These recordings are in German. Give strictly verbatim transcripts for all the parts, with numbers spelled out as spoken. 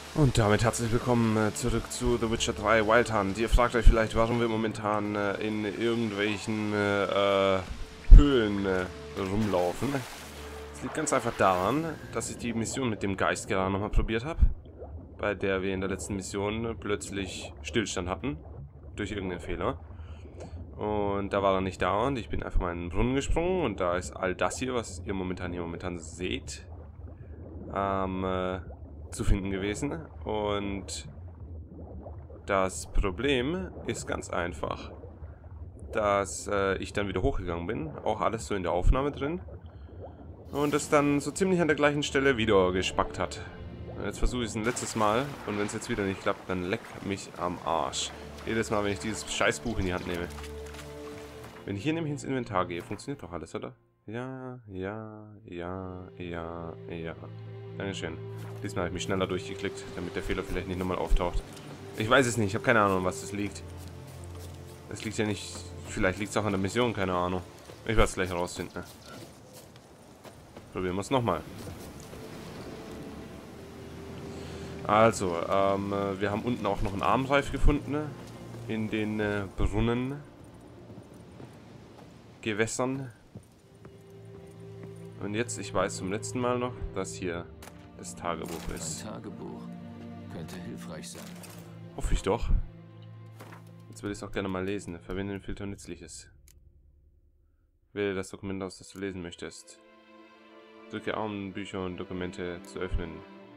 Und damit herzlich willkommen äh, zurück zu The Witcher drei Wild Hunt. Ihr fragt euch vielleicht, warum wir momentan äh, in irgendwelchen äh, äh, Höhlen äh, rumlaufen. Es liegt ganz einfach daran, dass ich die Mission mit dem Geist gerade nochmal probiert habe, bei der wir in der letzten Mission äh, plötzlich Stillstand hatten, durch irgendeinen Fehler. Und da war er nicht da und ich bin einfach mal in den Brunnen gesprungen und da ist all das hier, was ihr momentan hier momentan seht, ähm, äh, zu finden gewesen. Und das Problem ist ganz einfach, dass äh, ich dann wieder hochgegangen bin, auch alles so in der Aufnahme drin, und es dann so ziemlich an der gleichen Stelle wieder gespackt hat. Jetzt versuche ich es ein letztes Mal und wenn es jetzt wieder nicht klappt, dann leck mich am Arsch. Jedes Mal, wenn ich dieses Scheißbuch in die Hand nehme. Wenn ich hier nämlich ins Inventar gehe, funktioniert doch alles, oder? Ja, ja, ja, ja, ja. Dankeschön. Diesmal habe ich mich schneller durchgeklickt, damit der Fehler vielleicht nicht nochmal auftaucht. Ich weiß es nicht, ich habe keine Ahnung, was das liegt. Es liegt ja nicht... Vielleicht liegt es auch an der Mission, keine Ahnung. Ich werde es gleich herausfinden. Ne? Probieren wir es nochmal. Also, ähm, wir haben unten auch noch einen Armreif gefunden. Ne? In den äh, Brunnen. Gewässern. Und jetzt, ich weiß zum letzten Mal noch, dass hier das Tagebuch ist. Ein Tagebuch könnte hilfreich sein. Hoffe ich doch. Jetzt würde ich es auch gerne mal lesen. Verwende den Filter Nützliches. Wähle das Dokument aus, das du lesen möchtest. Drücke A, um Bücher und Dokumente zu öffnen.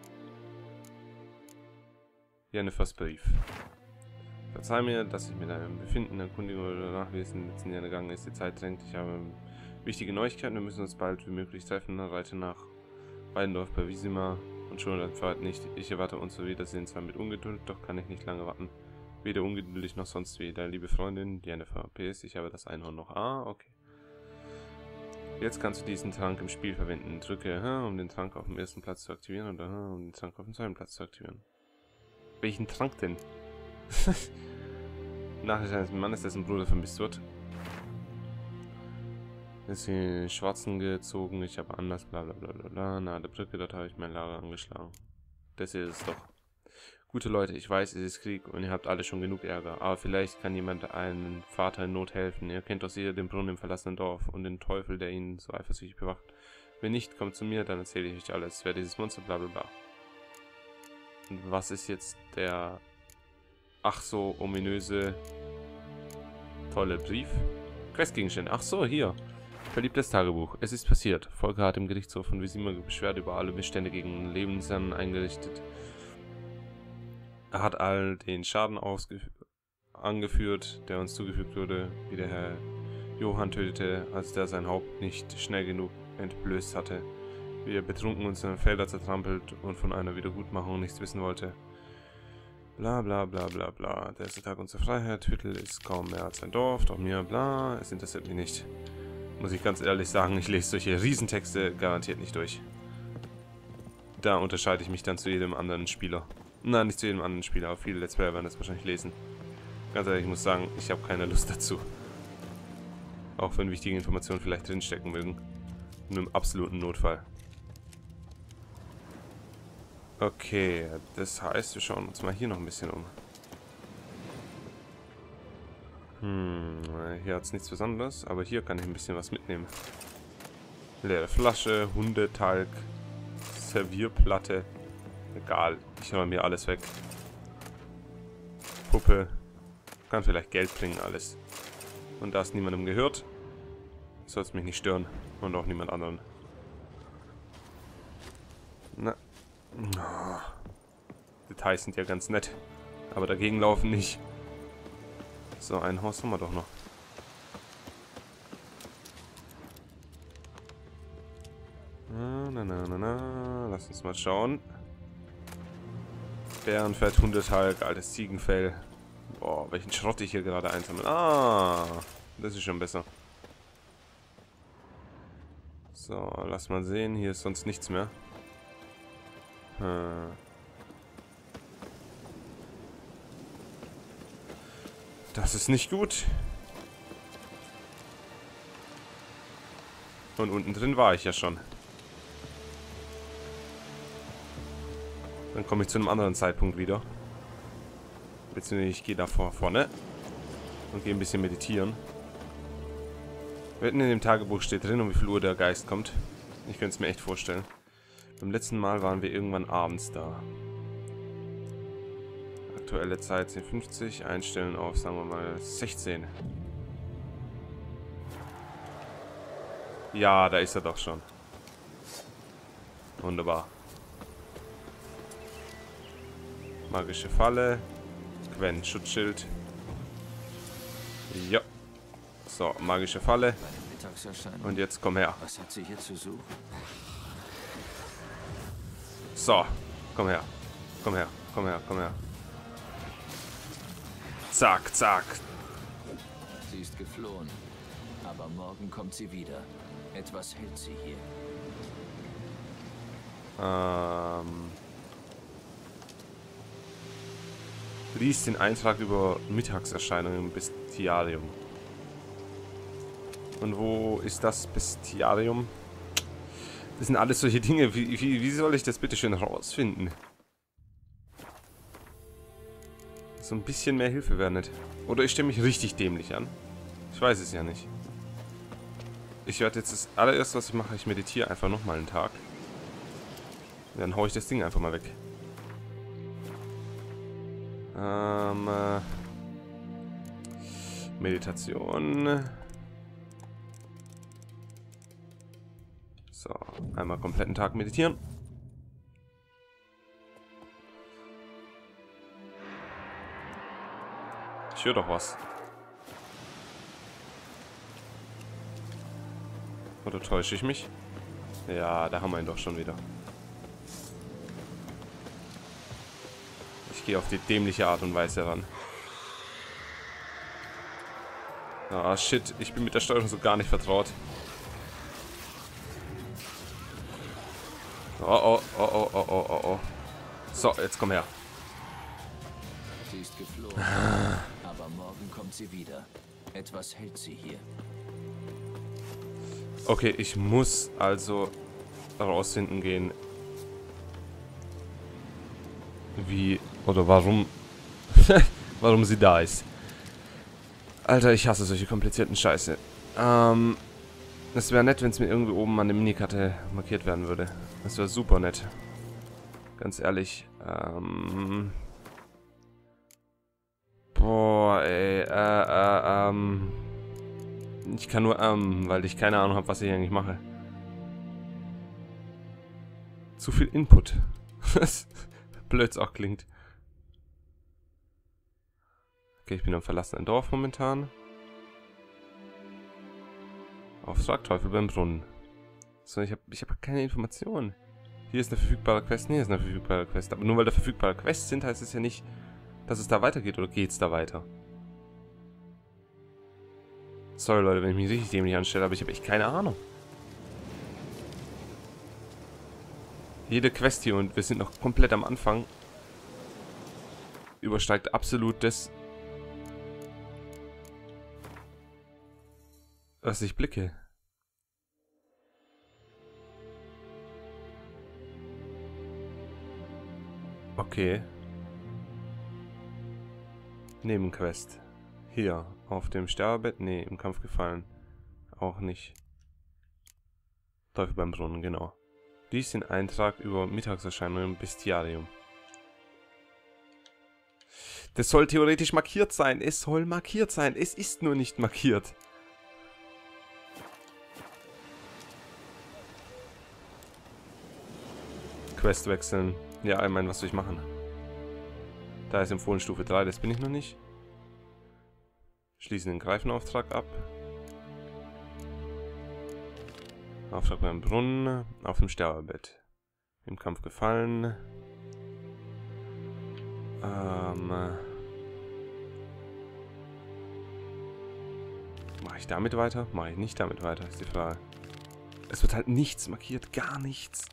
Jennifers Brief. Verzeih mir, dass ich mit einem Befinden, Erkundigung oder Nachlesen letzten Jahren gegangen ist. Die Zeit drängt. Ich habe wichtige Neuigkeiten. Wir müssen uns bald wie möglich treffen. Reite nach Weidendorf bei Wisima und schon der Pfad nicht. Ich erwarte unser Wiedersehen zwar mit Ungeduld, doch kann ich nicht lange warten. Weder ungeduldig noch sonst wie. Deine liebe Freundin, Jennifer. P S, ich habe das Einhorn noch. Ah, okay. Jetzt kannst du diesen Trank im Spiel verwenden. Drücke, um den Trank auf dem ersten Platz zu aktivieren oder um den Trank auf dem zweiten Platz zu aktivieren. Welchen Trank denn? Nachricht eines Mannes, dessen Bruder vermisst wird. Ist in Schwarzen gezogen, ich habe anders, bla bla bla bla bla. Na, der Brücke, dort habe ich mein Lager angeschlagen. Das hier ist es doch. Gute Leute, ich weiß, es ist Krieg und ihr habt alle schon genug Ärger, aber vielleicht kann jemand einem Vater in Not helfen. Ihr kennt doch sicher den Brunnen im verlassenen Dorf und den Teufel, der ihn so eifersüchtig bewacht. Wenn nicht, kommt zu mir, dann erzähle ich euch alles. Wer dieses Monster, bla bla bla. Und was ist jetzt der ach so ominöse tolle Brief? Questgegenstände. Ach so, hier. Verliebtes Tagebuch. Es ist passiert. Volker hat im Gerichtshof von Wisima Beschwerde über alle Missstände gegen Lebensern eingerichtet. Er hat all den Schaden angeführt, der uns zugefügt wurde, wie der Herr Johann tötete, als der sein Haupt nicht schnell genug entblößt hatte, wie er betrunken unsere Felder zertrampelt und von einer Wiedergutmachung nichts wissen wollte. Bla bla bla bla bla. Der erste Tag unserer Freiheit. Hüttel ist kaum mehr als ein Dorf, doch mir bla. Es interessiert mich nicht. Muss ich ganz ehrlich sagen, ich lese solche Riesentexte garantiert nicht durch. Da unterscheide ich mich dann zu jedem anderen Spieler. Nein, nicht zu jedem anderen Spieler, aber viele Let's Player werden das wahrscheinlich lesen. Ganz ehrlich, ich muss sagen, ich habe keine Lust dazu. Auch wenn wichtige Informationen vielleicht drinstecken mögen. Nur im absoluten Notfall. Okay, das heißt, wir schauen uns mal hier noch ein bisschen um. Hm, hier hat es nichts Besonderes, aber hier kann ich ein bisschen was mitnehmen. Leere Flasche, Hundetalg, Servierplatte. Egal, ich räume mir alles weg. Puppe. Kann vielleicht Geld bringen, alles. Und da es niemandem gehört, soll es mich nicht stören. Und auch niemand anderen. Na. Oh. Details sind ja ganz nett. Aber dagegen laufen nicht. So, ein Haus haben wir doch noch. Na, na, na, na, na. Lass uns mal schauen. Bärenfett, Hundetalg, altes Ziegenfell. Boah, welchen Schrott ich hier gerade einsammle. Ah, das ist schon besser. So, lass mal sehen. Hier ist sonst nichts mehr. Hm. Das ist nicht gut. Und unten drin war ich ja schon. Dann komme ich zu einem anderen Zeitpunkt wieder. Beziehungsweise ich gehe da vor, vorne. Und gehe ein bisschen meditieren. Wetten, in dem Tagebuch steht drin, um wie viel Uhr der Geist kommt. Ich könnte es mir echt vorstellen. Beim letzten Mal waren wir irgendwann abends da. Aktuelle Zeit zehn Uhr fünfzig. Einstellen auf, sagen wir mal, sechzehn. Ja, da ist er doch schon. Wunderbar. Magische Falle. Gwen, Schutzschild. Ja. So, magische Falle. Und jetzt komm her. Was hat sie hier zu suchen? So, komm her. Komm her, komm her, komm her. Zack, zack. Sie ist geflohen. Aber morgen kommt sie wieder. Etwas hält sie hier. Ähm. Lies den Eintrag über Mittagserscheinungen im Bestiarium. Und wo ist das Bestiarium? Das sind alles solche Dinge. Wie, wie, wie soll ich das bitte schön rausfinden? So ein bisschen mehr Hilfe wäre nicht. Oder ich stelle mich richtig dämlich an. Ich weiß es ja nicht. Ich werde jetzt das allererste, was ich mache, ich meditiere einfach nochmal einen Tag. Dann haue ich das Ding einfach mal weg. Ähm, äh, Meditation. So, einmal kompletten Tag meditieren. Ich höre doch was. Oder täusche ich mich? Ja, da haben wir ihn doch schon wieder. Ich gehe auf die dämliche Art und Weise ran. Ah, shit. Ich bin mit der Steuerung so gar nicht vertraut. Oh, oh, oh, oh, oh, oh, oh, oh. So, jetzt komm her. Sie ist geflohen. Aber morgen kommt sie wieder. Etwas hält sie hier. Okay, ich muss also herausfinden gehen, wie oder warum warum sie da ist. Alter, ich hasse solche komplizierten Scheiße. Ähm, es wäre nett, wenn es mir irgendwie oben an der Minikarte markiert werden würde. Das wäre super nett. Ganz ehrlich. Ähm, boah, ey, äh, äh, ähm, ich kann nur ähm, weil ich keine Ahnung habe, was ich eigentlich mache. Zu viel Input. Blöd's auch klingt. Okay, ich bin am verlassenen Dorf momentan. Auftrag Teufel beim Brunnen. So, ich habe ich hab keine Informationen. Hier ist eine verfügbare Quest, hier ist eine verfügbare Quest. Aber nur weil da verfügbare Quests sind, heißt es ja nicht, dass es da weitergeht. Oder geht's da weiter? Sorry Leute, wenn ich mich richtig dämlich anstelle, aber ich habe echt keine Ahnung. Jede Quest hier, und wir sind noch komplett am Anfang, übersteigt absolut das, was ich blicke. Okay. Nebenquest. Hier, auf dem Sterbebett. Nee, im Kampf gefallen. Auch nicht. Teufel beim Brunnen, genau. Lies den Eintrag über Mittagserscheinungen im Bestiarium. Das soll theoretisch markiert sein. Es soll markiert sein. Es ist nur nicht markiert. Quest wechseln. Ja, ich meine, was soll ich machen? Da ist empfohlen Stufe drei, das bin ich noch nicht. Schließen den Greifenauftrag ab. Auftrag beim Brunnen. Auf dem Sterbebett. Im Kampf gefallen. Ähm. Mache ich damit weiter? Mache ich nicht damit weiter, ist die Frage. Es wird halt nichts markiert, gar nichts.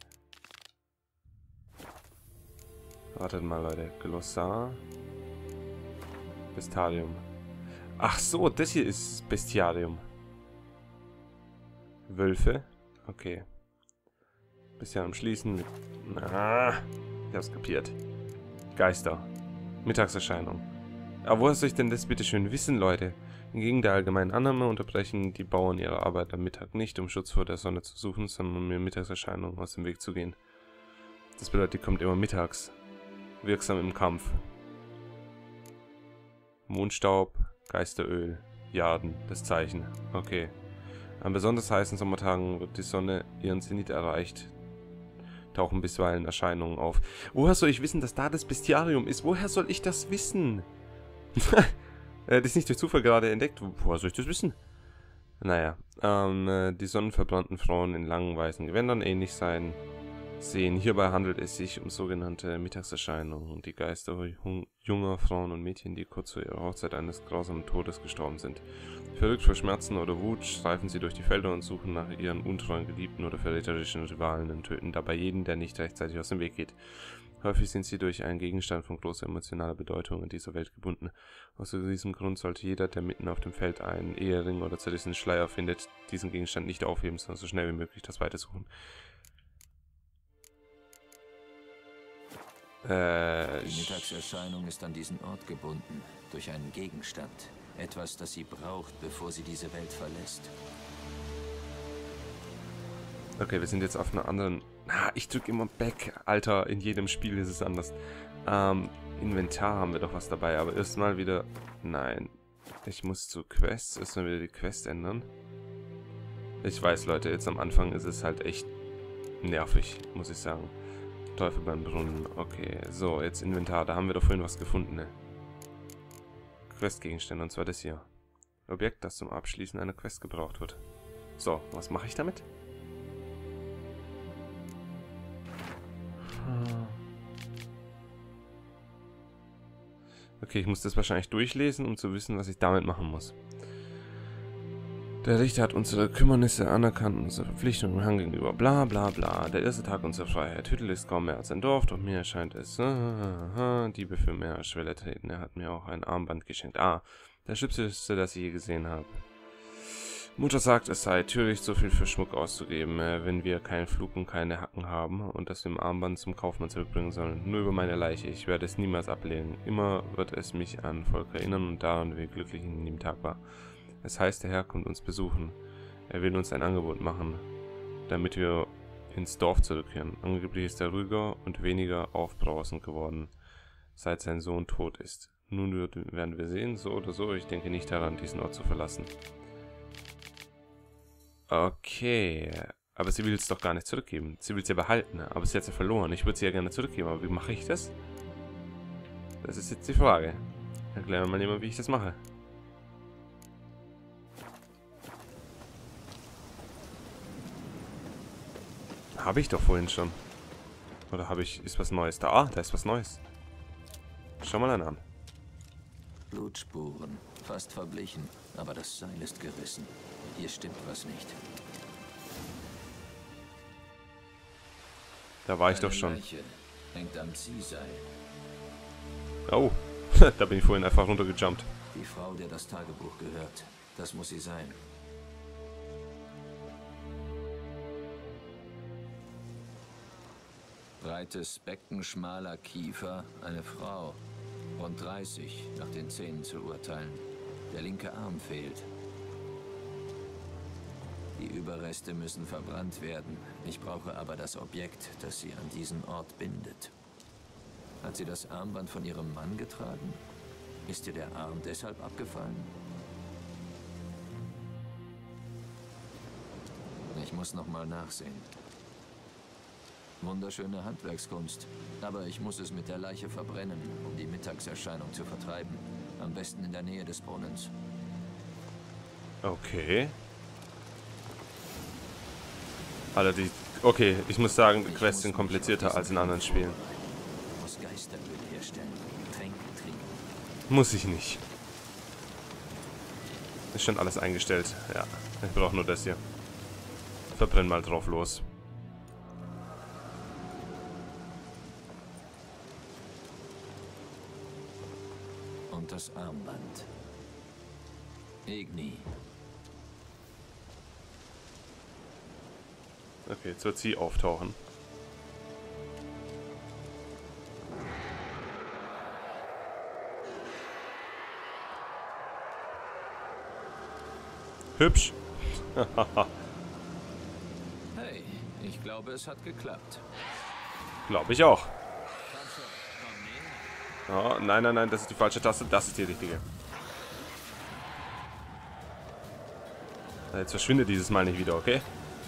Wartet mal, Leute. Glossar. Bestiarium. Ach so, das hier ist Bestiarium. Wölfe. Okay. Bestiarium schließen. Ah. Ich hab's kapiert. Geister. Mittagserscheinung. Aber woher soll ich denn das bitte schön wissen, Leute? Entgegen der allgemeinen Annahme unterbrechen die Bauern ihre Arbeit am Mittag nicht, um Schutz vor der Sonne zu suchen, sondern um mir Mittagserscheinungen aus dem Weg zu gehen. Das bedeutet, die kommt immer mittags. Wirksam im Kampf. Mondstaub, Geisteröl, Jarden, das Zeichen. Okay. An besonders heißen Sommertagen wird die Sonne ihren Zenit erreicht. Tauchen bisweilen Erscheinungen auf. Woher soll ich wissen, dass da das Bestiarium ist? Woher soll ich das wissen? Das ist nicht durch Zufall gerade entdeckt. Woher soll ich das wissen? Naja, ähm, die sonnenverbrannten Frauen in langen weißen Gewändern ähnlich sein sehen. Hierbei handelt es sich um sogenannte Mittagserscheinungen. Die Geister junger Frauen und Mädchen, die kurz vor ihrer Hochzeit eines grausamen Todes gestorben sind. Verrückt vor Schmerzen oder Wut streifen sie durch die Felder und suchen nach ihren untreuen Geliebten oder verräterischen Rivalen und töten dabei jeden, der nicht rechtzeitig aus dem Weg geht. Häufig sind sie durch einen Gegenstand von großer emotionaler Bedeutung in dieser Welt gebunden. Aus diesem Grund sollte jeder, der mitten auf dem Feld einen Ehering oder zerrissenen Schleier findet, diesen Gegenstand nicht aufheben, sondern so schnell wie möglich das weitersuchen. Äh, Die Mittagserscheinung ist an diesen Ort gebunden, durch einen Gegenstand. Etwas, das sie braucht, bevor sie diese Welt verlässt. Okay, wir sind jetzt auf einer anderen... Ah, ich drücke immer Back. Alter, in jedem Spiel ist es anders. Ähm, Inventar haben wir doch was dabei, aber erstmal wieder... Nein. Ich muss zu Quests. Erstmal wieder die Quest ändern. Ich weiß, Leute, jetzt am Anfang ist es halt echt nervig, muss ich sagen. Teufel beim Brunnen. Okay, so, jetzt Inventar. Da haben wir doch vorhin was gefunden, ne? Questgegenstände, und zwar das hier. Objekt, das zum Abschließen einer Quest gebraucht wird. So, was mache ich damit? Okay, ich muss das wahrscheinlich durchlesen, um zu wissen, was ich damit machen muss. Der Richter hat unsere Kümmernisse anerkannt, unsere Verpflichtung im Hang gegenüber, bla bla bla. Der erste Tag unserer Freiheit. Hüttel ist kaum mehr als ein Dorf, doch mir erscheint es. Diebe für mehr als Schwelle treten. Er hat mir auch ein Armband geschenkt. Ah, der Schlüpfelste, das ich je gesehen habe. Mutter sagt, es sei töricht, so viel für Schmuck auszugeben, wenn wir keinen Flug und keine Hacken haben und das im Armband zum Kaufmann zurückbringen sollen. Nur über meine Leiche. Ich werde es niemals ablehnen. Immer wird es mich an Volk erinnern und daran, wie glücklich ich in dem Tag war. Es heißt, der Herr kommt uns besuchen. Er will uns ein Angebot machen, damit wir ins Dorf zurückkehren. Angeblich ist er ruhiger und weniger aufbrausend geworden, seit sein Sohn tot ist. Nun werden wir sehen, so oder so. Ich denke nicht daran, diesen Ort zu verlassen. Okay, aber sie will es doch gar nicht zurückgeben. Sie will es ja behalten, aber sie hat sie verloren. Ich würde sie ja gerne zurückgeben, aber wie mache ich das? Das ist jetzt die Frage. Erklär mir mal jemand, wie ich das mache. Habe ich doch vorhin schon. Oder habe ich... Ist was Neues da? Ah, da ist was Neues. Schau mal einen an. Blutspuren. Fast verblichen. Aber das Seil ist gerissen. Hier stimmt was nicht. Da war ich Eine doch schon. Leiche hängt am Ziehseil. Oh, da bin ich vorhin einfach runtergejumpt. Die Frau, der das Tagebuch gehört. Das muss sie sein. Breites Becken, schmaler Kiefer, eine Frau. Rund dreißig, nach den Zähnen zu urteilen. Der linke Arm fehlt. Die Überreste müssen verbrannt werden. Ich brauche aber das Objekt, das sie an diesen Ort bindet. Hat sie das Armband von ihrem Mann getragen? Ist ihr der Arm deshalb abgefallen? Ich muss noch mal nachsehen. Wunderschöne Handwerkskunst. Aber ich muss es mit der Leiche verbrennen, um die Mittagserscheinung zu vertreiben. Am besten in der Nähe des Brunnens. Okay. Alter, die... Okay, ich muss sagen, die Quests sind komplizierter als in anderen Spielen. Ich muss Geisteröl herstellen. Tränke trinken. Muss ich nicht. Ist schon alles eingestellt. Ja, ich brauche nur das hier. Verbrenn mal drauf los. Und das Armband. Igni. Okay, jetzt wird sie auftauchen. Hübsch. Hey, ich glaube, es hat geklappt. Glaube ich auch. Komm schon, komm näher. Oh, nein, nein, nein, das ist die falsche Taste. Das ist die richtige. Jetzt verschwindet dieses Mal nicht wieder, okay?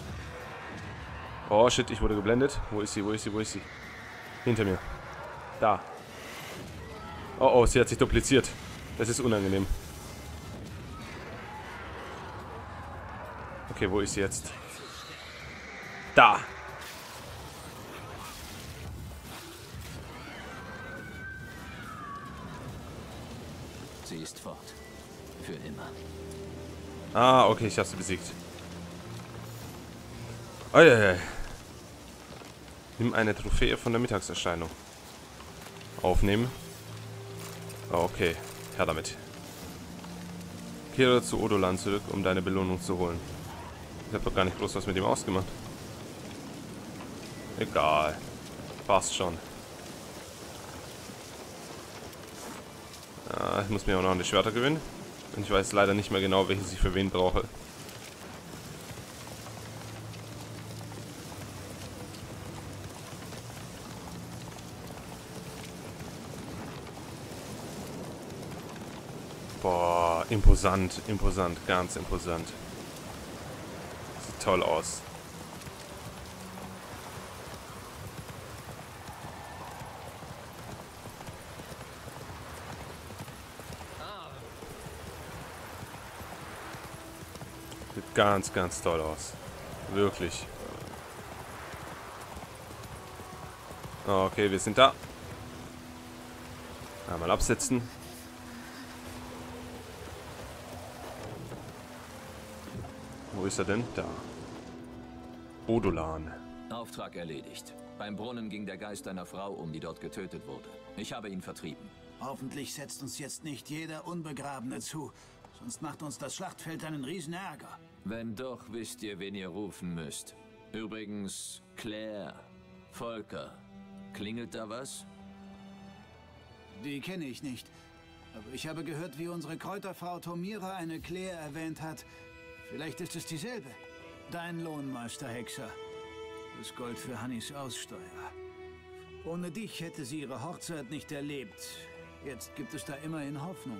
Oh shit, ich wurde geblendet. Wo ist sie, wo ist sie, wo ist sie? Hinter mir. Da. Oh oh, sie hat sich dupliziert. Das ist unangenehm. Okay, wo ist sie jetzt? Da! Sie ist fort. Für immer. Ah, okay, ich habe sie besiegt. Oh, ja, ja. Nimm eine Trophäe von der Mittagserscheinung. Aufnehmen. Oh, okay, her damit. Kehre zu Odolan zurück, um deine Belohnung zu holen. Ich habe doch gar nicht groß was mit ihm ausgemacht. Egal. Passt schon. Ah, ich muss mir auch noch eine Schwerter gewinnen. Und ich weiß leider nicht mehr genau, welches ich für wen brauche. Boah, imposant, imposant, ganz imposant. Sieht toll aus. Sieht ganz, ganz toll aus. Wirklich. Okay, wir sind da. Einmal absetzen. Wo ist er denn? Da. Odolan. Auftrag erledigt. Beim Brunnen ging der Geist einer Frau um, die dort getötet wurde. Ich habe ihn vertrieben. Hoffentlich setzt uns jetzt nicht jeder Unbegrabene zu. Sonst macht uns das Schlachtfeld einen riesen Ärger. Wenn doch, wisst ihr, wen ihr rufen müsst. Übrigens, Claire, Volker. Klingelt da was? Die kenne ich nicht. Aber ich habe gehört, wie unsere Kräuterfrau Tomira eine Claire erwähnt hat. Vielleicht ist es dieselbe. Dein Lohnmeister, Hexer. Das Gold für Hannis Aussteuer. Ohne dich hätte sie ihre Hochzeit nicht erlebt. Jetzt gibt es da immerhin Hoffnung.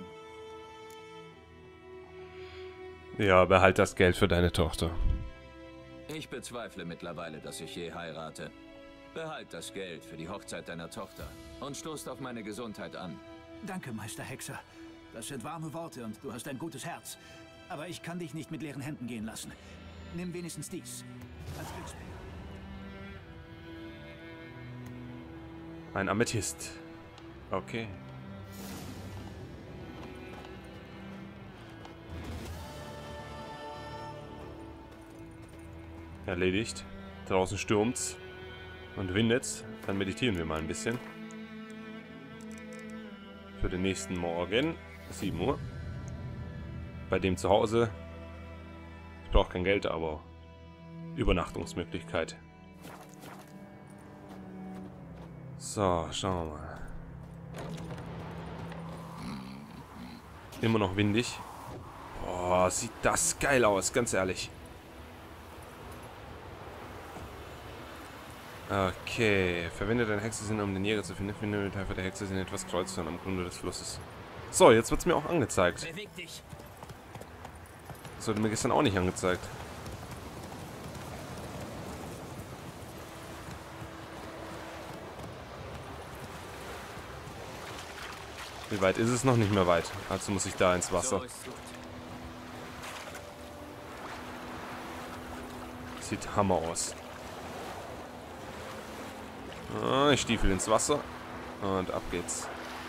Ja, behalt das Geld für deine Tochter. Ich bezweifle mittlerweile, dass ich je heirate. Behalt das Geld für die Hochzeit deiner Tochter und stoßt auf meine Gesundheit an. Danke, Meister Hexer. Das sind warme Worte und du hast ein gutes Herz. Aber ich kann dich nicht mit leeren Händen gehen lassen. Nimm wenigstens dies. Als Glücksspiel. Ein Amethyst. Okay. Erledigt. Draußen stürmt's und windet's. Dann meditieren wir mal ein bisschen. Für den nächsten Morgen. sieben Uhr. Bei dem zu Hause. Ich brauche kein Geld, aber Übernachtungsmöglichkeit. So, schauen wir mal. Immer noch windig. Boah, sieht das geil aus, ganz ehrlich. Okay, verwende deinen Hexensinn, um den Jäger zu finden. Finde mit Hilfe der Hexe sind etwas Kreuzhörn am Grunde des Flusses. So, jetzt wird es mir auch angezeigt. Beweg dich! Das wurde mir gestern auch nicht angezeigt. Wie weit ist es noch? Nicht mehr weit. Also muss ich da ins Wasser. Sieht Hammer aus. Ah, ich stiefel ins Wasser. Und ab geht's.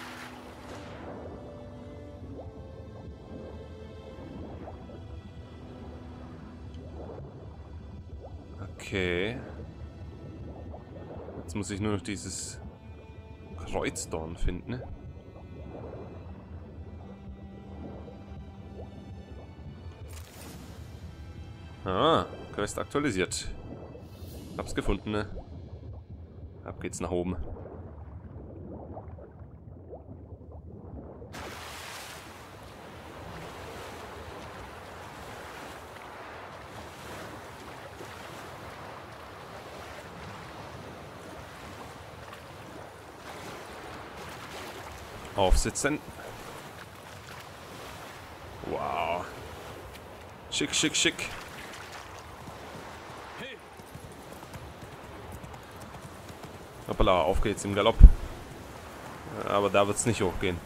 Okay. Jetzt muss ich nur noch dieses Kreuzdorn finden. Ah, Quest aktualisiert. Hab's gefunden, ne? Ab geht's nach oben. Aufsitzen. Wow. Schick, schick, schick. Hoppala, auf geht's im Galopp. Aber da wird's nicht hochgehen.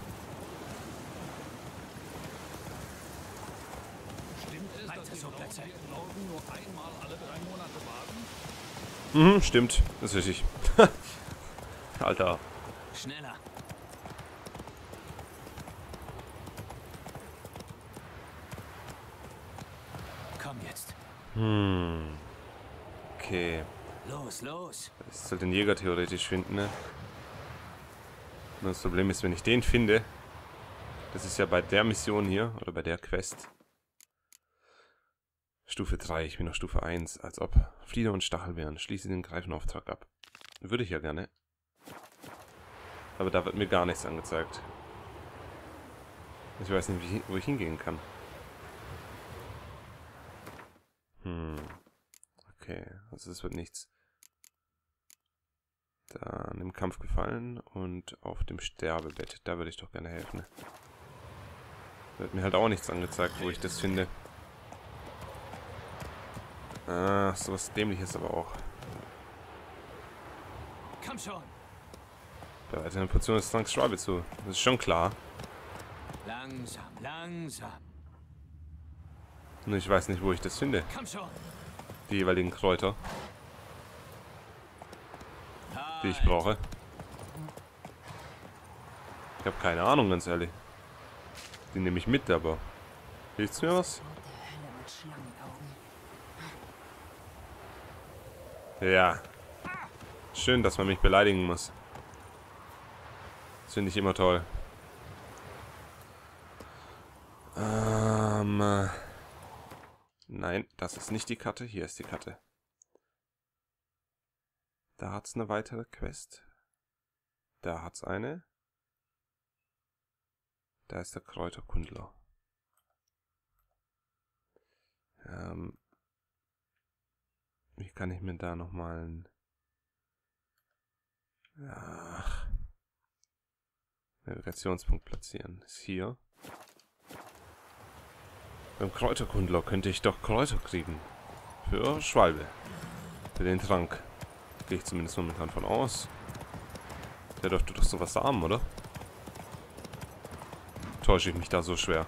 Mhm, stimmt. Das ist richtig. Alter. Schneller. Komm jetzt. Hm. Okay. Los, los. Ich soll den Jäger theoretisch finden, ne? Nur das Problem ist, wenn ich den finde, das ist ja bei der Mission hier, oder bei der Quest, Stufe drei, ich bin auf Stufe eins, als ob Flieder und Stachelbeeren, schließe den Greifenauftrag ab. Würde ich ja gerne. Aber da wird mir gar nichts angezeigt. Ich weiß nicht, wie, wo ich hingehen kann. Hm. Okay, also es wird nichts. Dann im Kampf gefallen und auf dem Sterbebett. Da würde ich doch gerne helfen. Da wird mir halt auch nichts angezeigt, wo ich das finde. Ah, sowas Dämliches aber auch. Komm schon. Bereite eine Portion des Tranks Schwalbe zu. Das ist schon klar. Langsam, langsam. Nur ich weiß nicht, wo ich das finde. Komm schon. Die jeweiligen Kräuter, die ich brauche. Ich habe keine Ahnung, ganz ehrlich. Die nehme ich mit, aber hilft's mir was? Ja. Schön, dass man mich beleidigen muss. Das finde ich immer toll. Ähm... Äh, nein, das ist nicht die Karte. Hier ist die Karte. Da hat's eine weitere Quest. Da hat's eine. Da ist der Kräuterkundler. Ähm... Wie kann ich mir da nochmal ein... Ach... Navigationspunkt platzieren. Ist hier. Beim Kräuterkundler könnte ich doch Kräuter kriegen. Für Schwalbe. Für den Trank. Gehe ich zumindest momentan von aus. Der dürfte doch sowas haben, oder? Täusche ich mich da so schwer?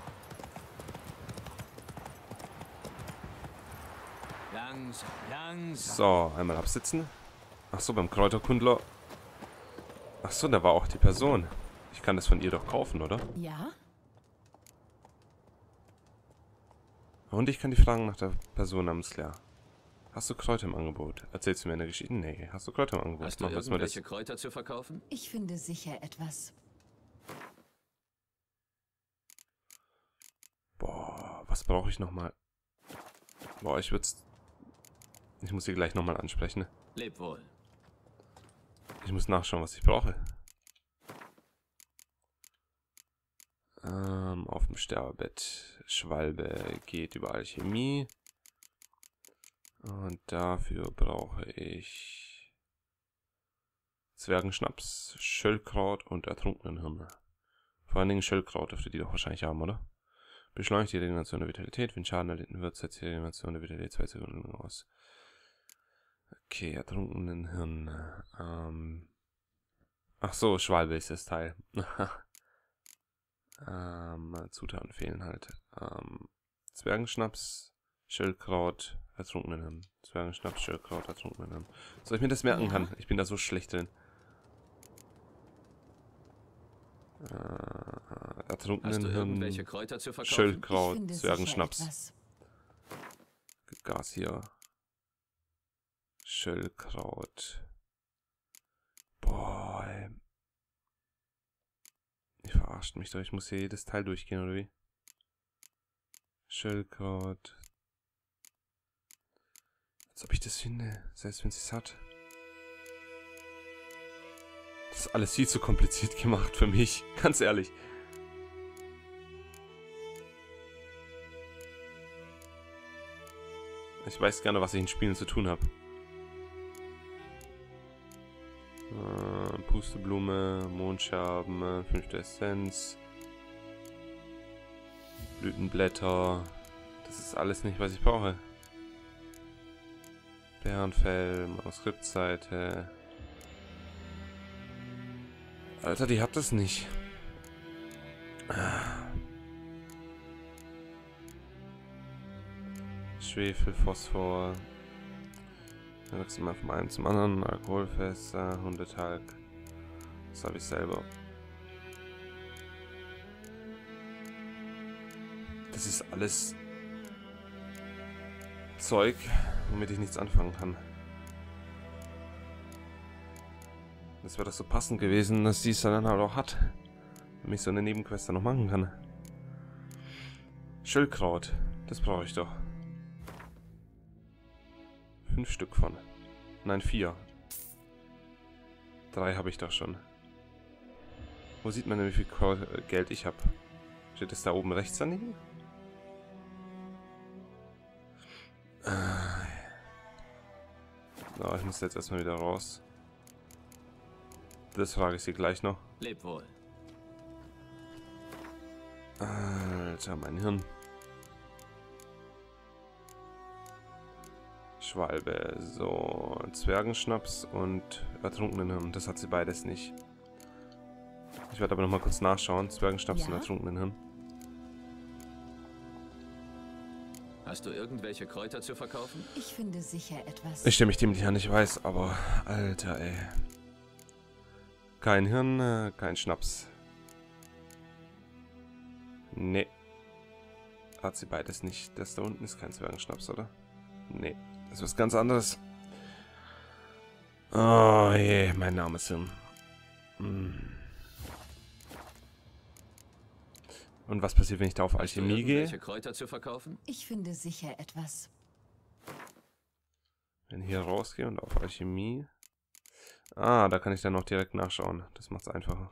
Langsam, langsam. So, einmal absitzen. Achso, beim Kräuterkundler. Achso, da war auch die Person. Ich kann das von ihr doch kaufen, oder? Ja? Und ich kann die fragen nach der Person namens Claire. Hast du Kräuter im Angebot? Erzählst du mir eine Geschichte? Nee. Hast du Kräuter im Angebot? Hast du Machen wir jetzt mal irgendwelche das. Kräuter zu verkaufen? Ich finde sicher etwas. Boah, was brauche ich nochmal? Boah, ich würde Ich muss sie gleich nochmal ansprechen. Ne? Leb wohl. Ich muss nachschauen, was ich brauche. Ähm, auf dem Sterbebett. Schwalbe geht über Alchemie. Und dafür brauche ich Zwergenschnaps, Schöllkraut und Ertrunkenenhirne. Vor allen Dingen Schöllkraut dürfte die doch wahrscheinlich haben, oder? Beschleunigt die Regeneration der Vitalität. Wenn Schaden erlitten wird, setzt die Regeneration der Vitalität zwei Sekunden aus. Okay, Ertrunkenenhirne. Ähm. Ach so, Schwalbe ist das Teil. ähm, Zutaten fehlen halt. Ähm, Zwergenschnaps, Schöllkraut, Ertrunkenenhirn. Zwergenschnaps, Schöllkraut, Ertrunkenenhirn. Soll ich mir das merken Ja. kann? Ich bin da so schlecht drin. Äh, Hast du irgendwelche Ertrunkenenhirn, Kräuter zu verkaufen? Ich Schöllkraut, finde sicher Zwergenschnaps. etwas. Gas hier. Schöllkraut. Boah, ey. Ihr verarscht mich doch. Ich muss hier jedes Teil durchgehen, oder wie? Schöllkraut. Als ob ich das finde. Selbst wenn sie es hat. Das ist alles viel zu kompliziert gemacht für mich. Ganz ehrlich. Ich weiß gerne, was ich in Spielen zu tun habe. Äh, Pusteblume, Mondscherben, fünfte Essenz, Blütenblätter. Das ist alles nicht, was ich brauche. Bärenfell, Manuskriptseite. Alter, die hat das nicht. Schwefel, Phosphor. Dann wechseln wir vom einen zum anderen. Alkoholfässer, Hundetalg. Das habe ich selber. Das ist alles Zeug, womit ich nichts anfangen kann. Das wäre doch so passend gewesen, dass sie es dann halt auch hat. Damit ich so eine Nebenquest dann noch machen kann. Schildkraut. Das brauche ich doch. Fünf Stück von. Nein, vier. Drei habe ich doch schon. Wo sieht man denn, wie viel Geld ich habe? Steht das da oben rechts daneben? So, ich muss jetzt erstmal wieder raus. Das frage ich sie gleich noch. Leb wohl. Alter, mein Hirn. Schwalbe. So, Zwergenschnaps und Ertrunkenenhirn. Das hat sie beides nicht. Ich werde aber noch mal kurz nachschauen. Zwergenschnaps Ja? und Ertrunkenenhirn. Hast du irgendwelche Kräuter zu verkaufen? Ich finde sicher etwas. Ich stelle mich dem nicht an, ich weiß, aber Alter, ey. Kein Hirn, äh, kein Schnaps. Nee. Hat sie beides nicht. Das da unten ist kein Zwergenschnaps, oder? Nee. Das ist was ganz anderes. Oh je, mein Name ist Hirn. Hm. Und was passiert, wenn ich da auf Alchemie gehe? Welche Kräuter zu verkaufen? Ich finde sicher etwas. Wenn ich hier rausgehe und auf Alchemie. Ah, da kann ich dann noch direkt nachschauen. Das macht es einfacher.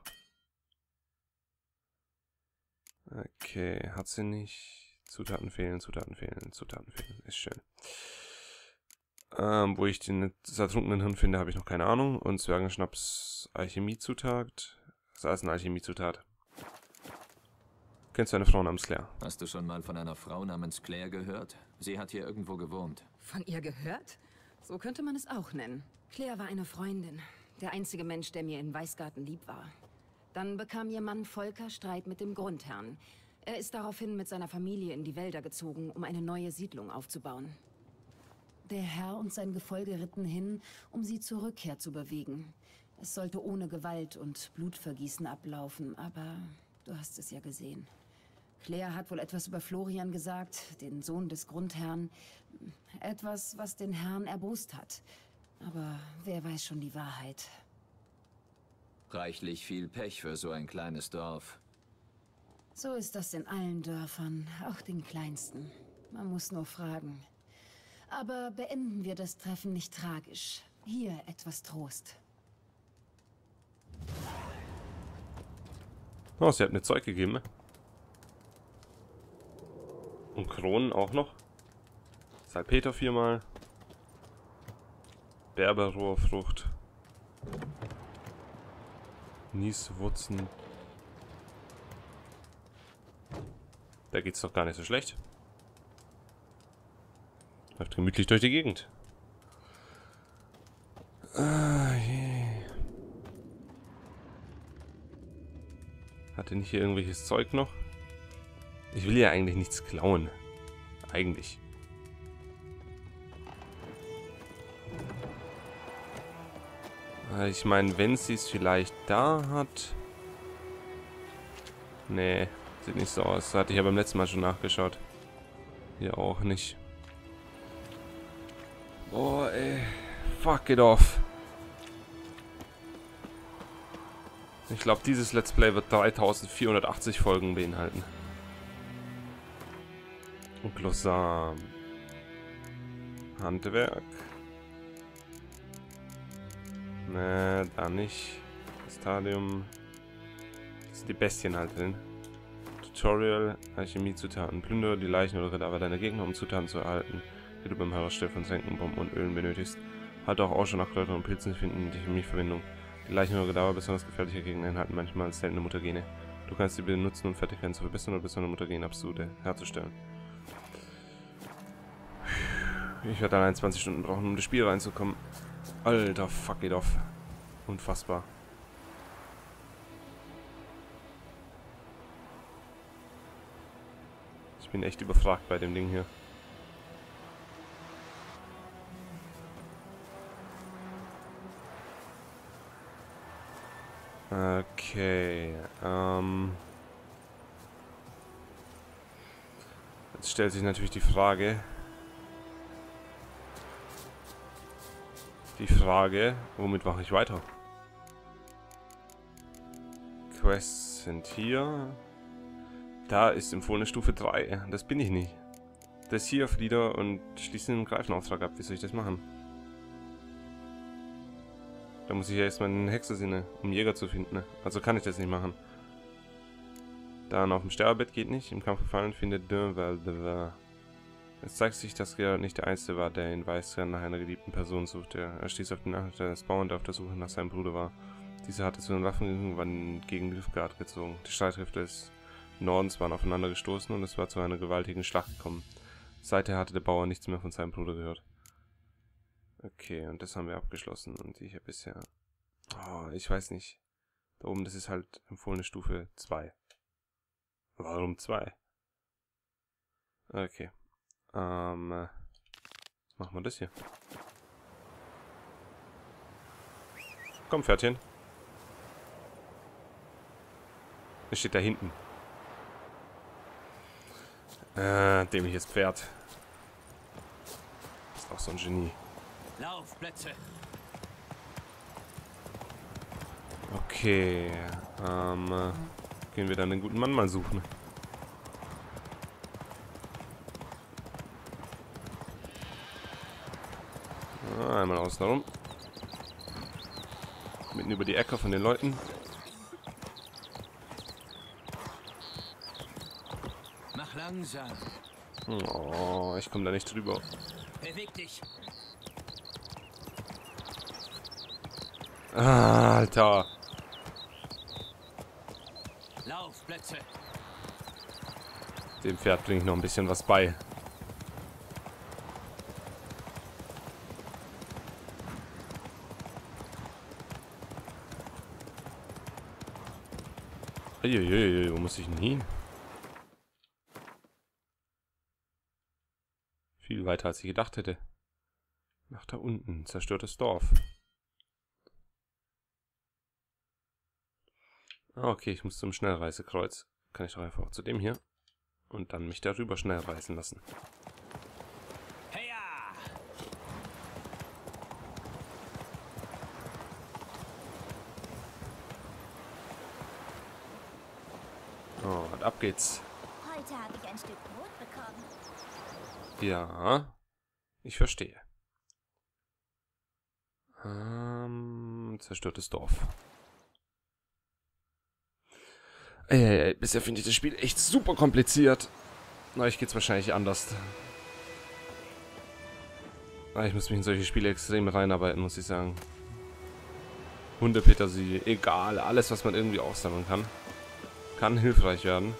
Okay, hat sie nicht. Zutaten fehlen, Zutaten fehlen, Zutaten fehlen. Ist schön. Ähm, wo ich den ertrunkenen Hirn finde, habe ich noch keine Ahnung. Und Zwergenschnaps Alchemiezutat. Das ist alles eine Alchemiezutat. Kennst du eine Frau namens Claire? Hast du schon mal von einer Frau namens Claire gehört? Sie hat hier irgendwo gewohnt. Von ihr gehört? So könnte man es auch nennen. Claire war eine Freundin. Der einzige Mensch, der mir in Weißgarten lieb war. Dann bekam ihr Mann Volker Streit mit dem Grundherrn. Er ist daraufhin mit seiner Familie in die Wälder gezogen, um eine neue Siedlung aufzubauen. Der Herr und sein Gefolge ritten hin, um sie zur Rückkehr zu bewegen. Es sollte ohne Gewalt und Blutvergießen ablaufen, aber du hast es ja gesehen. Claire hat wohl etwas über Florian gesagt, den Sohn des Grundherrn. Etwas, was den Herrn erbost hat. Aber wer weiß schon die Wahrheit. Reichlich viel Pech für so ein kleines Dorf. So ist das in allen Dörfern, auch den kleinsten. Man muss nur fragen. Aber beenden wir das Treffen nicht tragisch. Hier etwas Trost. Oh, sie hat mir Zeug gegeben. Und Kronen auch noch. Salpeter viermal. Berberrohrfrucht. Nieswurzen. Da geht's doch gar nicht so schlecht. Läuft gemütlich durch die Gegend. Ah, je. Hatte nicht hier irgendwelches Zeug noch? Ich will ja eigentlich nichts klauen. Eigentlich. Ich meine, wenn sie es vielleicht da hat. Nee, sieht nicht so aus. Das hatte ich ja beim letzten Mal schon nachgeschaut. Hier auch nicht. Boah, ey. Fuck it off. Ich glaube, dieses Let's Play wird dreitausendvierhundertachtzig Folgen beinhalten. Und Glossar. Handwerk. Ne, da nicht. Stadium. Das sind die Bestien halt drin. Tutorial. Alchemiezutaten. Plündere die Leichen oder Ritter deine Gegner, um Zutaten zu erhalten, die du beim Hersteller von Senkenbomben und Ölen benötigst. Halt auch Ausschau nach Kräutern und Pilzen finden die Chemieverbindung. Die Leichenhöhere Dauer besonders gefährlicher Gegner enthalten manchmal seltene Mutagene. Du kannst sie benutzen, um Fertigkeiten zu verbessern oder besondere Mutagen-Absolute herzustellen. Ich werde allein zwanzig Stunden brauchen, um das Spiel reinzukommen. Alter, fuck it off. Unfassbar. Ich bin echt überfragt bei dem Ding hier. Okay, ähm... jetzt stellt sich natürlich die Frage... Die Frage, womit mache ich weiter? Quests sind hier. Da ist empfohlene Stufe drei. Das bin ich nicht. Das hier, Flieder und schließen einen Greifenauftrag ab. Wie soll ich das machen? Da muss ich ja erstmal in den Hexersinne, um Jäger zu finden. Also kann ich das nicht machen. Dann auf dem Sterbebett geht nicht. Im Kampf gefallen findet Dürrwell. Es zeigt sich, dass Geralt nicht der Einzige war, der in Weißgard nach einer geliebten Person suchte. Er stieß auf die Nacht, dass Bauern auf der Suche nach seinem Bruder war. Dieser hatte zu den Waffen irgendwann gegen Nilfgaard gezogen. Die Streitkräfte des Nordens waren aufeinander gestoßen und es war zu einer gewaltigen Schlacht gekommen. Seither hatte der Bauer nichts mehr von seinem Bruder gehört. Okay, und das haben wir abgeschlossen. Und ich habe bisher... Oh, ich weiß nicht. Da oben, das ist halt empfohlene Stufe zwei. Warum zwei? Okay. Ähm, äh, machen wir das hier. Komm, Pferdchen. Es steht da hinten. Äh, dämliches Pferd. Ist auch so ein Genie. Laufplätze. Okay. Ähm, äh, gehen wir dann den guten Mann mal suchen. Einmal außen herum. Mitten über die Ecke von den Leuten. Mach langsam. Oh, ich komme da nicht drüber. Beweg dich. Ah, Alter. Laufplätze. Dem Pferd bringe ich noch ein bisschen was bei. Uiuiui, wo muss ich denn hin? Viel weiter als ich gedacht hätte. Nach da unten, zerstörtes Dorf. Okay, ich muss zum Schnellreisekreuz. Kann ich doch einfach zu dem hier. Und dann mich darüber schnell reisen lassen. Heya! Oh, und ab geht's. Heute habe ich ein Stück Brot bekommen. Ja, ich verstehe. Ähm, zerstörtes Dorf. Ey, ey, ey, bisher finde ich das Spiel echt super kompliziert. Na, ich geht's wahrscheinlich anders. Na, ich muss mich in solche Spiele extrem reinarbeiten, muss ich sagen. Hundepetersilie, egal, alles was man irgendwie aufsammeln kann, kann hilfreich werden.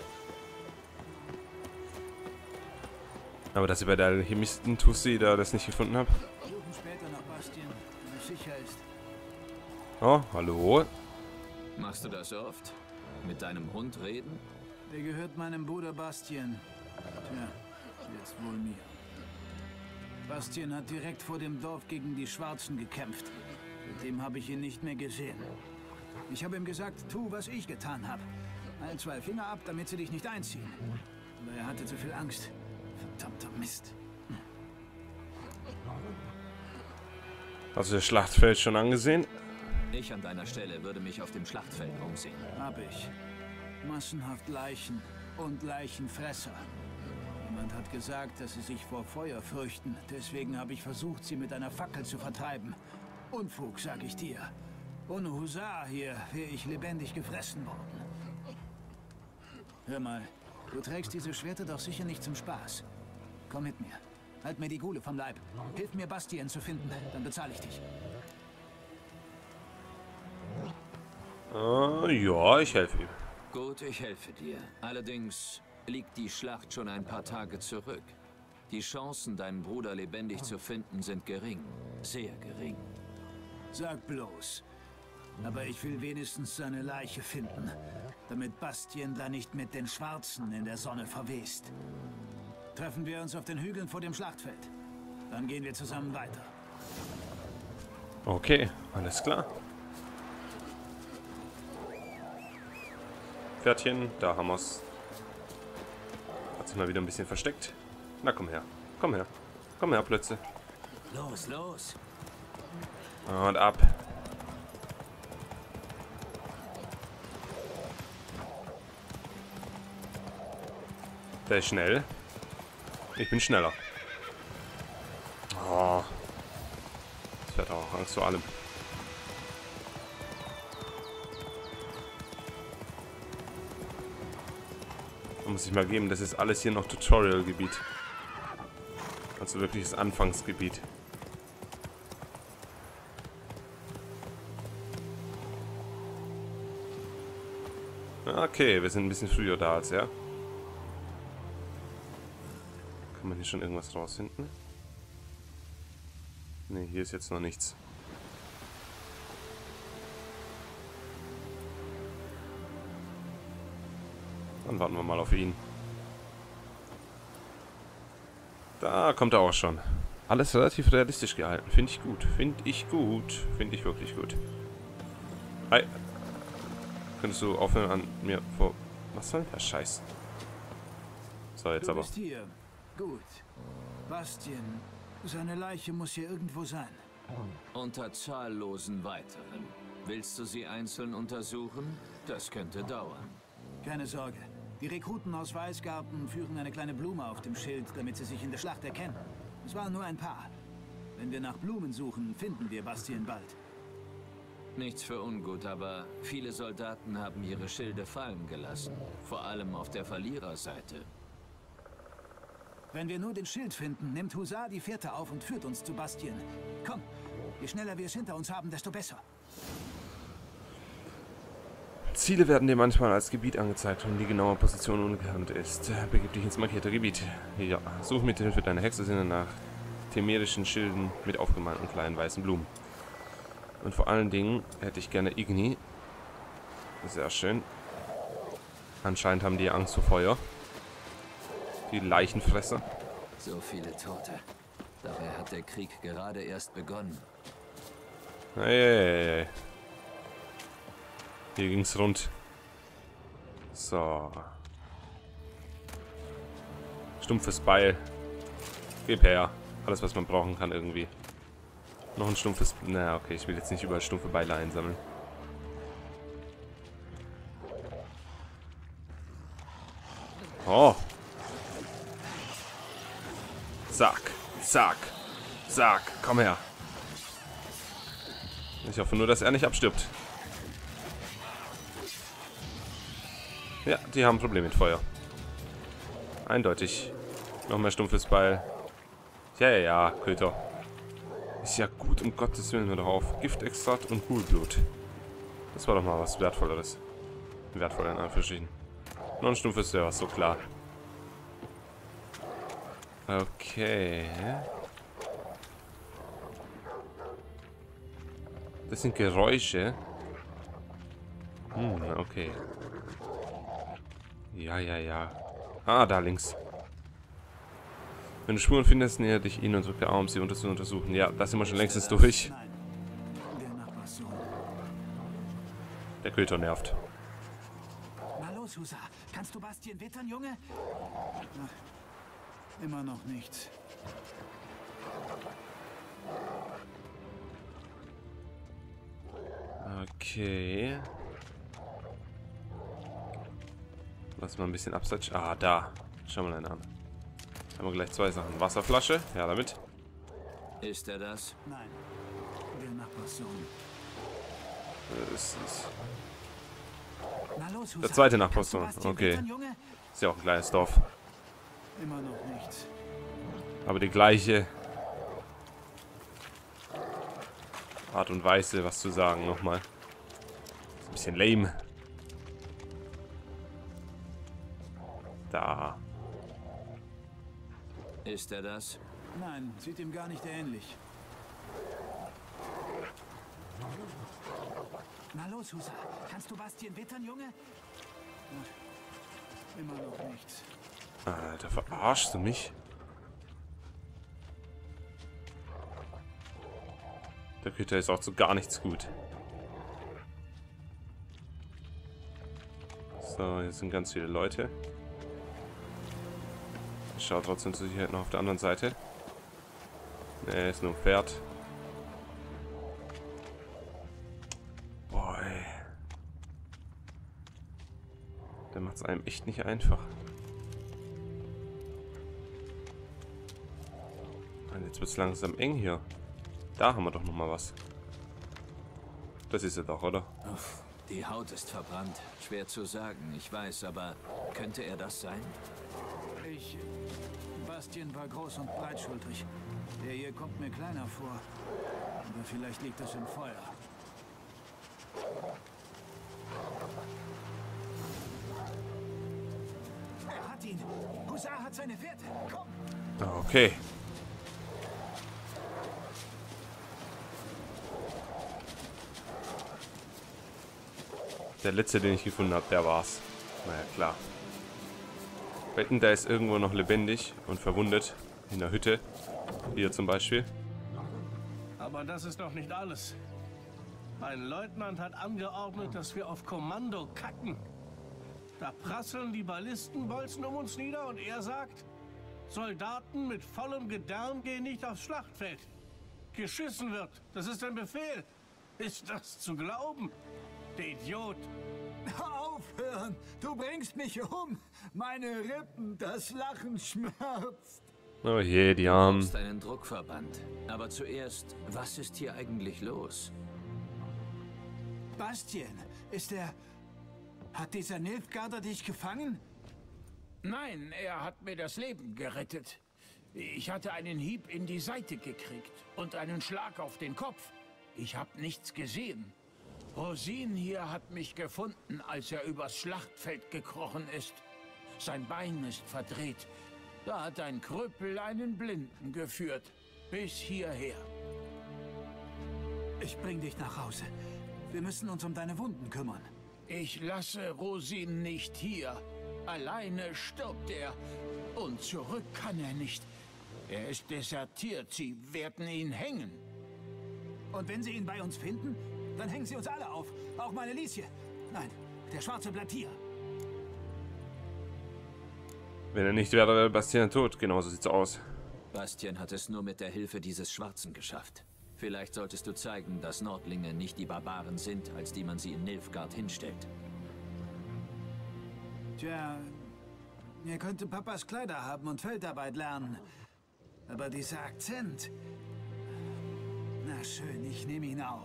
Aber dass ich bei der Alchemisten Tussi da das nicht gefunden habe. Suchen später nach Bastien, wenn es sicher ist. Oh, hallo. Machst du das oft? Mit deinem Hund reden? Der gehört meinem Bruder Bastien. Tja, jetzt wohl mir. Bastien hat direkt vor dem Dorf gegen die Schwarzen gekämpft. Seitdem habe ich ihn nicht mehr gesehen. Ich habe ihm gesagt, tu, was ich getan habe. Ein, zwei Finger ab, damit sie dich nicht einziehen. Aber er hatte zu viel Angst. Verdammter Mist. Hast du das Schlachtfeld schon angesehen? Ich an deiner Stelle würde mich auf dem Schlachtfeld umsehen. Hab ich. Massenhaft Leichen und Leichenfresser. Jemand hat gesagt, dass sie sich vor Feuer fürchten. Deswegen habe ich versucht, sie mit einer Fackel zu vertreiben. Unfug, sag ich dir. Ohne Husar hier wäre ich lebendig gefressen worden. Hör mal, du trägst diese Schwerter doch sicher nicht zum Spaß. Komm mit mir. Halt mir die Gule vom Leib. Hilf mir, Bastien zu finden, dann bezahle ich dich. Äh, ja, ich helfe ihm. Gut, ich helfe dir. Allerdings liegt die Schlacht schon ein paar Tage zurück. Die Chancen, deinen Bruder lebendig zu finden, sind gering. Sehr gering. Sag bloß. Aber ich will wenigstens seine Leiche finden, damit Bastien da nicht mit den Schwarzen in der Sonne verwest. Treffen wir uns auf den Hügeln vor dem Schlachtfeld. Dann gehen wir zusammen weiter. Okay, alles klar. Pferdchen, da haben wir's. Hat sich mal wieder ein bisschen versteckt. Na, komm her. Komm her. Komm her, Plötze. Los, los. Und ab. Der ist schnell. Ich bin schneller. Oh. Das Pferd hat auch Angst vor allem. Muss ich mal geben, das ist alles hier noch Tutorial-Gebiet. Also wirklich das Anfangsgebiet. Okay, wir sind ein bisschen früher da als er. Kann man hier schon irgendwas rausfinden? Ne, hier ist jetzt noch nichts. Dann warten wir mal auf ihn. Da kommt er auch schon. Alles relativ realistisch gehalten. Finde ich gut. Finde ich gut. Finde ich wirklich gut. Hi. Könntest du aufhören an mir vor... Was soll der Scheiß? So, jetzt Du aber. bist hier. Gut. Bastien, seine Leiche muss hier irgendwo sein. Unter zahllosen weiteren. Willst du sie einzeln untersuchen? Das könnte dauern. Keine Sorge. Die Rekruten aus Weißgarten führen eine kleine Blume auf dem Schild, damit sie sich in der Schlacht erkennen. Es waren nur ein paar. Wenn wir nach Blumen suchen, finden wir Bastien bald. Nichts für ungut, aber viele Soldaten haben ihre Schilde fallen gelassen. Vor allem auf der Verliererseite. Wenn wir nur den Schild finden, nimmt Husar die Fährte auf und führt uns zu Bastien. Komm, je schneller wir es hinter uns haben, desto besser. Ziele werden dir manchmal als Gebiet angezeigt, wenn die genaue Position unbekannt ist. Begib dich ins markierte Gebiet. Ja, such mit Hilfe deiner Hexesinne nach temerischen Schilden mit aufgemalten kleinen weißen Blumen. Und vor allen Dingen hätte ich gerne Igni. Sehr schön. Anscheinend haben die Angst vor Feuer. Die Leichenfresser. So viele Tote. Dabei hat der Krieg gerade erst begonnen. Hey. Hier ging's rund. So. Stumpfes Beil. Gib her. Alles, was man brauchen kann irgendwie. Noch ein stumpfes... Na, okay, ich will jetzt nicht überall stumpfe Beile einsammeln. Oh. Zack. Zack. Zack. Komm her. Ich hoffe nur, dass er nicht abstirbt. Ja, die haben ein Problem mit Feuer. Eindeutig. Noch mehr stumpfes Beil. Ja, ja, ja, Köter. Ist ja gut, um Gottes Willen, hör doch auf. Giftextrakt und Ghoulblut. Das war doch mal was Wertvolleres. Wertvoller in Anführungsstrichen. Noch ein stumpfes, ja, so klar. Okay. Das sind Geräusche. Hm, okay. Ja, ja, ja. Ah, da links. Wenn du Spuren findest, näher dich ihnen und drück der A, um sie unter zu untersuchen. Ja, da sind wir schon längstens durch. Nein. Der Nachbarssohn. Der Köter nervt. Na los, Husar. Kannst du Bastien wittern, Junge? Ach, immer noch nichts. Okay. Lass mal ein bisschen abseits. Ah, da. Schau mal einen an. Haben wir gleich zwei Sachen. Wasserflasche. Ja, damit. Ist er das? Nein. Der Nachbarssohn. Das ist Na los, Husar. der zweite Kannst du Nachbarsohn. Bastien Okay. wittern, Junge? Ist ja auch ein kleines Dorf. Immer noch nichts. Aber die gleiche Art und Weise, was zu sagen, nochmal. Ein bisschen lame. Da. Ist er das? Nein, sieht ihm gar nicht ähnlich. Na los, Husa. Kannst du Bastien wittern, Junge? Immer noch nichts. Alter, verarschst du mich? Der Peter ist auch zu gar nichts gut. So, hier sind ganz viele Leute. Ich schaue trotzdem zur Sicherheit noch auf der anderen Seite. Ne, ist nur ein Pferd. Boah, ey. Der macht es einem echt nicht einfach. Und jetzt wird es langsam eng hier. Da haben wir doch noch mal was. Das ist es doch, oder? Uff, die Haut ist verbrannt. Schwer zu sagen, ich weiß, aber könnte er das sein? Ich... Bastien war groß und breitschultrig. Der hier kommt mir kleiner vor. Aber vielleicht liegt das im Feuer. Er hat ihn! Husar hat seine Fährte! Komm! Okay. Der letzte, den ich gefunden habe, der war's. Naja, klar. Wetten, der ist irgendwo noch lebendig und verwundet. In der Hütte. Hier zum Beispiel. Aber das ist doch nicht alles. Ein Leutnant hat angeordnet, dass wir auf Kommando kacken. Da prasseln die Ballistenbolzen um uns nieder und er sagt, Soldaten mit vollem Gedärm gehen nicht aufs Schlachtfeld. Geschissen wird. Das ist ein Befehl. Ist das zu glauben? Der Idiot. Aufhören! Du bringst mich um! Meine Rippen, das Lachen schmerzt! Oh je, die Armen. Du einen Druckverband. Aber zuerst, was ist hier eigentlich los? Bastien, ist er... Hat dieser Nilfgaarder dich gefangen? Nein, er hat mir das Leben gerettet. Ich hatte einen Hieb in die Seite gekriegt und einen Schlag auf den Kopf. Ich habe nichts gesehen. Rosin hier hat mich gefunden, als er übers Schlachtfeld gekrochen ist. Sein Bein ist verdreht. Da hat ein Krüppel einen Blinden geführt. Bis hierher. Ich bring dich nach Hause. Wir müssen uns um deine Wunden kümmern. Ich lasse Rosin nicht hier. Alleine stirbt er. Und zurück kann er nicht. Er ist desertiert. Sie werden ihn hängen. Und wenn sie ihn bei uns finden, dann hängen sie uns alle auf. Auch meine Liesje. Nein, der Schwarze bleibt hier. Wenn er nicht wäre, wäre Bastien tot. Genauso sieht's aus. Bastien hat es nur mit der Hilfe dieses Schwarzen geschafft. Vielleicht solltest du zeigen, dass Nordlinge nicht die Barbaren sind, als die man sie in Nilfgaard hinstellt. Tja, ihr könnte Papas Kleider haben und Feldarbeit lernen. Aber dieser Akzent... Na schön, ich nehme ihn auf.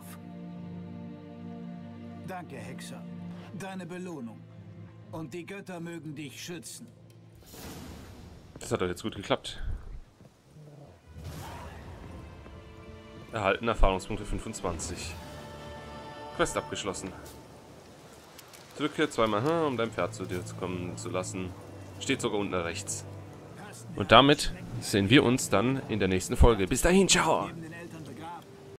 Danke, Hexer. Deine Belohnung. Und die Götter mögen dich schützen. Das hat doch jetzt gut geklappt. Erhalten Erfahrungspunkte fünfundzwanzig. Quest abgeschlossen. Drücke zweimal H, um dein Pferd zu dir kommen zu lassen. Steht sogar unten rechts. Und damit sehen wir uns dann in der nächsten Folge. Bis dahin, ciao!